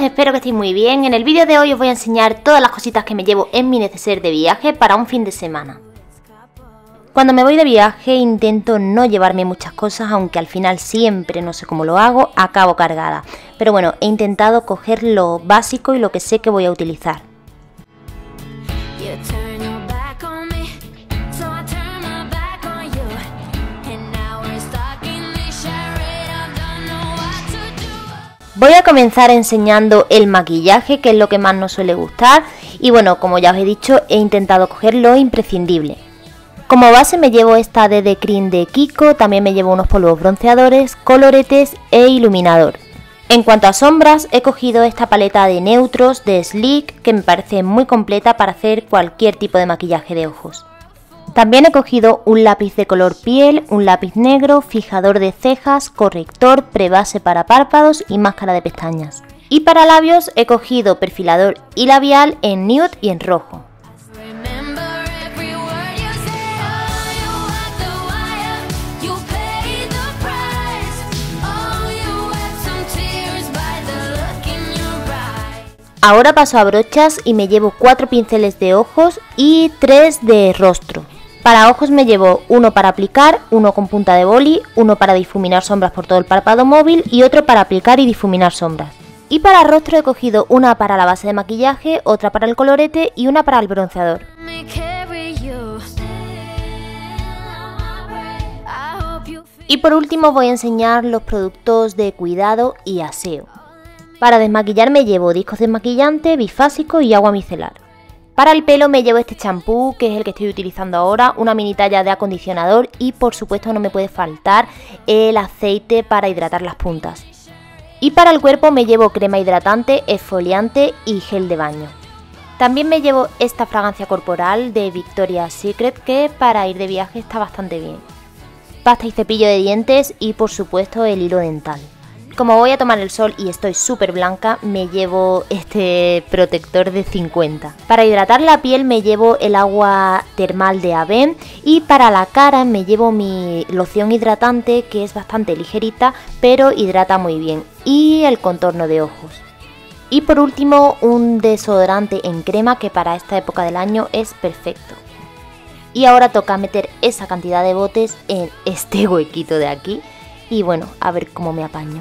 espero que estéis muy bien. En el vídeo de hoy os voy a enseñar todas las cositas que me llevo en mi neceser de viaje para un fin de semana. Cuando me voy de viaje intento no llevarme muchas cosas, aunque al final siempre, no sé cómo lo hago, acabo cargada. Pero bueno, he intentado coger lo básico y lo que sé que voy a utilizar. Voy a comenzar enseñando el maquillaje, que es lo que más nos suele gustar. Y bueno, como ya os he dicho, he intentado coger lo imprescindible. Como base me llevo esta DD Cream de Kiko, también me llevo unos polvos bronceadores, coloretes e iluminador. En cuanto a sombras, he cogido esta paleta de neutros de Sleek, que me parece muy completa para hacer cualquier tipo de maquillaje de ojos. También he cogido un lápiz de color piel, un lápiz negro, fijador de cejas, corrector, prebase para párpados y máscara de pestañas. Y para labios he cogido perfilador y labial en nude y en rojo. Ahora paso a brochas y me llevo 4 pinceles de ojos y 3 de rostro. Para ojos me llevo uno para aplicar, uno con punta de boli, uno para difuminar sombras por todo el párpado móvil y otro para aplicar y difuminar sombras. Y para rostro he cogido una para la base de maquillaje, otra para el colorete y una para el bronceador. Y por último voy a enseñar los productos de cuidado y aseo. Para desmaquillar me llevo discos desmaquillante, bifásico y agua micelar. Para el pelo me llevo este champú, que es el que estoy utilizando ahora, una mini talla de acondicionador y por supuesto no me puede faltar el aceite para hidratar las puntas. Y para el cuerpo me llevo crema hidratante, exfoliante y gel de baño. También me llevo esta fragancia corporal de Victoria's Secret, que para ir de viaje está bastante bien. Pasta y cepillo de dientes y por supuesto el hilo dental. Como voy a tomar el sol y estoy súper blanca, me llevo este protector de 50. Para hidratar la piel me llevo el agua termal de Avène y para la cara me llevo mi loción hidratante, que es bastante ligerita pero hidrata muy bien, y el contorno de ojos. Y por último un desodorante en crema, que para esta época del año es perfecto. Y ahora toca meter esa cantidad de botes en este huequito de aquí y bueno, a ver cómo me apaño.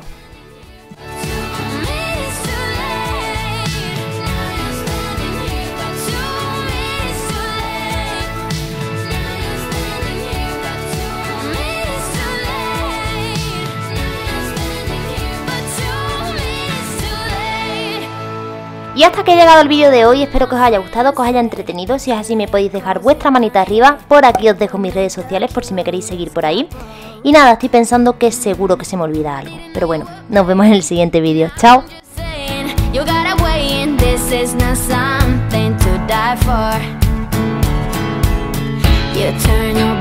Y hasta que he llegado el vídeo de hoy, espero que os haya gustado, que os haya entretenido. Si es así me podéis dejar vuestra manita arriba, por aquí os dejo mis redes sociales por si me queréis seguir por ahí. Y nada, estoy pensando que seguro que se me olvida algo, pero bueno, nos vemos en el siguiente vídeo, chao. You turn your